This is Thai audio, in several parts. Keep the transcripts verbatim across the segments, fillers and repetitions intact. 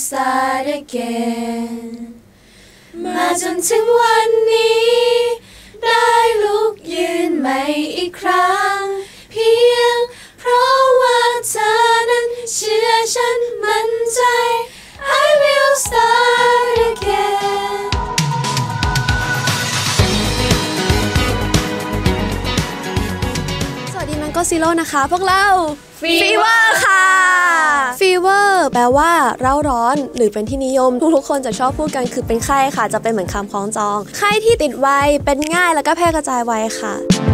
start again มาจนถึงวันนี้ได้ลุกยืนใหม่อีกครั้งเพียงเพราะว่าเธอนั้นเชื่อฉันมั่นใจ I will start again สวัสดีมันก็ซีโร่นะคะพวกเราฟีเวอร์ค่ะฟีเวอร์แปลว่าเร่าร้อนหรือเป็นที่นิยมทุกๆคนจะชอบพูดกันคือเป็นไข้ค่ะจะเป็นเหมือนคำคล้องจองไข้ที่ติดไวเป็นง่ายแล้วก็แพร่กระจายไวค่ะ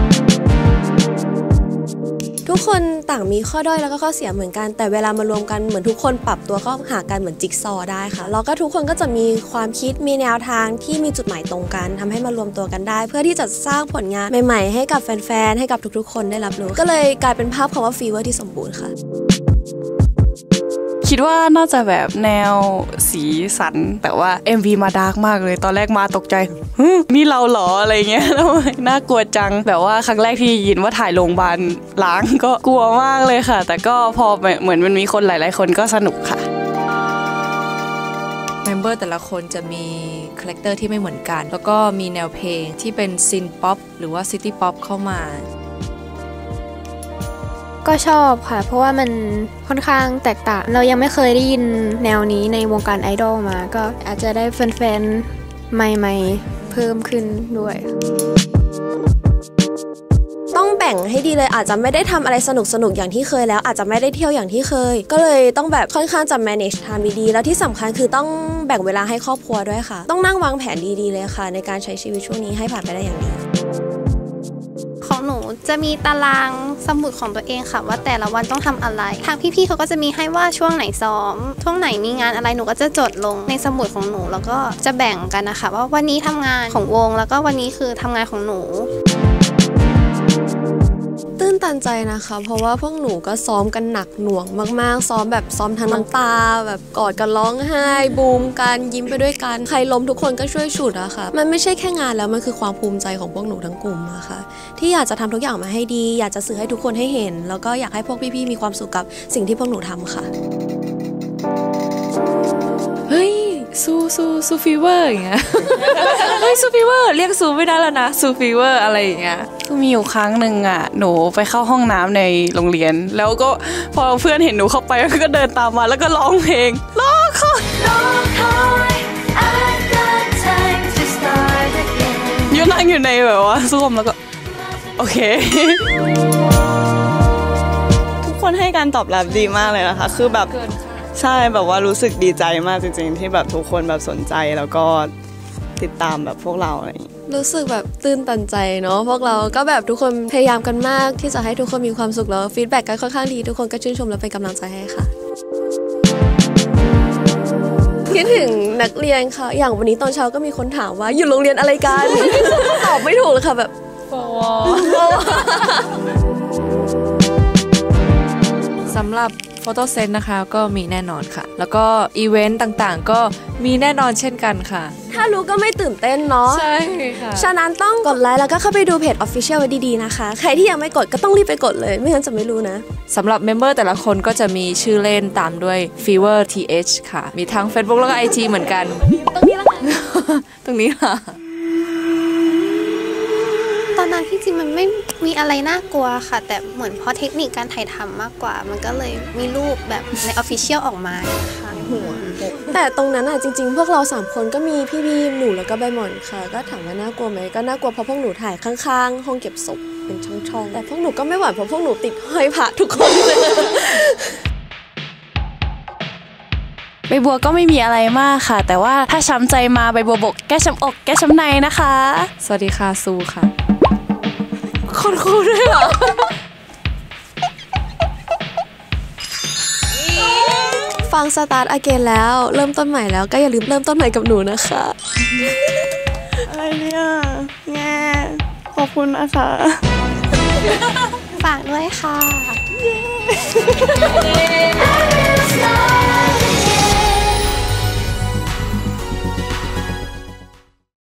ทุกคนต่างมีข้อด้อยแล้วก็ข้อเสียเหมือนกันแต่เวลามารวมกันเหมือนทุกคนปรับตัวเข้าหากันเหมือนจิ๊กซอว์ได้ค่ะแล้วก็ทุกคนก็จะมีความคิดมีแนวทางที่มีจุดหมายตรงกันทำให้มารวมตัวกันได้เพื่อที่จะสร้างผลงานใหม่ๆให้กับแฟนๆให้กับทุกๆคนได้รับรู้ก็เลยกลายเป็นภาพคำว่าฟีเวอร์ที่สมบูรณ์ค่ะคิดว่าน่าจะแบบแนวสีสันแต่ว่า เอ็ม วี มาดาร์กมากเลยตอนแรกมาตกใจนี่เราเหรออะไรเงี้ยแล้วน่ากลัวจังแบบว่าครั้งแรกที่ยินว่าถ่ายโรงพยาบาลล้างก็กลัวมากเลยค่ะแต่ก็พอเหมือนมันมีคนหลายๆคนก็สนุกค่ะเมมเบอร์แต่ละคนจะมีคาแรคเตอร์ที่ไม่เหมือนกันแล้วก็มีแนวเพลงที่เป็นซินป๊อปหรือว่าซิตี้ป๊อปเข้ามาก็ชอบค่ะเพราะว่ามันค่อนข้างแตกต่างเรายังไม่เคยได้ยินแนวนี้ในวงการไอดอลมาก็อาจจะได้แฟนๆใหม่ๆเพิ่มขึ้นด้วยต้องแบ่งให้ดีเลยอาจจะไม่ได้ทำอะไรสนุกสนุกอย่างที่เคยแล้วอาจจะไม่ได้เที่ยวอย่างที่เคยก็เลยต้องแบบค่อนข้างจะ manage time ดีๆแล้วที่สำคัญคือต้องแบ่งเวลาให้ครอบครัวด้วยค่ะต้องนั่งวางแผนดีๆเลยค่ะในการใช้ชีวิตช่วงนี้ให้ผ่านไปได้อย่างดีของหนูจะมีตารางสมุดของตัวเองค่ะว่าแต่ละวันต้องทำอะไรทางพี่ๆเขาก็จะมีให้ว่าช่วงไหนซ้อมช่วงไหนมีงานอะไรหนูก็จะจดลงในสมุดของหนูแล้วก็จะแบ่งกันนะคะว่าวันนี้ทำงานของวงแล้วก็วันนี้คือทำงานของหนูตื้นตันใจนะคะเพราะว่าพวกหนูก็ซ้อมกันหนักหน่วงมากๆซ้อมแบบซ้อมทั้งน้ำตาแบบกอดกันร้องไห้บูมกันยิ้มไปด้วยกันใครล้มทุกคนก็ช่วยฉุดอะค่ะมันไม่ใช่แค่งานแล้วมันคือความภูมิใจของพวกหนูทั้งกลุ่มอะค่ะที่อยากจะทำทุกอย่างมาให้ดีอยากจะสื่อให้ทุกคนให้เห็นแล้วก็อยากให้พวกพี่ๆมีความสุขกับสิ่งที่พวกหนูทำค่ะเฮ้ยซูซูซูฟีเวอร์อย่างเงี้ยเฮ้ยซูฟีเวอร์เรียกซูไม่ได้แล้วนะซูฟีเวอร์อะไรอย่างเงี้ยก็มีอยู่ครั้งหนึ่งอ่ะหนูไปเข้าห้องน้ำในโรงเรียนแล้วก็พอเพื่อนเห็นหนูเข้าไปก็เดินตามมาแล้วก็ร้องเพลงรอคอยยืนนั่งอยู่ในแบบว่าส้วมแล้วก็โอเคทุกคนให้การตอบรับดีมากเลยนะคะคือแบบใช่แบบว่ารู้สึกดีใจมากจริงๆที่แบบทุกคนแบบสนใจแล้วก็ติดตามแบบพวกเราอะไรอย่างนี้รู้สึกแบบตื้นตันใจเนาะพวกเราก็แบบทุกคนพยายามกันมากที่จะให้ทุกคนมีความสุขแล้วฟีดแบ็กก็ค่อนข้างดีทุกคนก็ชื่นชมและเป็นกำลังใจให้ค่ะคิดถึงนักเรียนค่ะอย่างวันนี้ตอนเช้าก็มีคนถามว่าอยู่โรงเรียนอะไรกัน ตอบไม่ถูกเลยค่ะแบบฟอสำหรับโฟโต้เซนต์นะคะก็มีแน่นอนค่ะแล้วก็อีเวนต์ต่างๆก็มีแน่นอนเช่นกันค่ะถ้ารู้ก็ไม่ตื่นเต้นเนาะใช่ค่ะฉะนั้นต้องกดไลค์แล้วก็เข้าไปดูเพจ Official ไว้ดีๆนะคะใครที่ยังไม่กดก็ต้องรีบไปกดเลยไม่งั้นจะไม่รู้นะสำหรับเมมเบอร์แต่ละคนก็จะมีชื่อเล่นตามด้วย Fever ที เอช ค่ะมีทั้ง Facebook แล้วก็ ไอ จี เหมือนกันตรงนี้ละตรงนี้ค่ะตอนนั้นที่จริงมันไม่มีอะไรน่ากลัวค่ะแต่เหมือนเพราะเทคนิคการถ่ายทำมากกว่ามันก็เลยมีรูปแบบใน Official ออกมาค่ะหัวแต่ตรงนั้นอ่ะจริงๆพวกเราสามคนก็มีพี่บีมหนูแล้วก็ใบหม่อนค่ะก็ถามว่าน่ากลัวไหมก็น่ากลัวเพราะพวกหนูถ่ายข้างๆห้องเก็บศพเป็นช่องๆแต่พวกหนูก็ไม่หวั่นเพราะพวกหนูติดห้อยพระทุกคนเลยใบบัวก็ไม่มีอะไรมากค่ะแต่ว่าถ้าช้ำใจมาใบบัวบอกแก้ช้ำอกแก้ช้ำในนะคะสวัสดีค่ะซูค่ะคนคูด้วยเหรอฟังสตาร์ทอเกนแล้วเริ่มต้นใหม่แล้วก็อย่าลืมเริ่มต้นใหม่กับหนูนะคะอะไรเนี่ยแง่ขอบคุณนะคะฝากด้วยค่ะ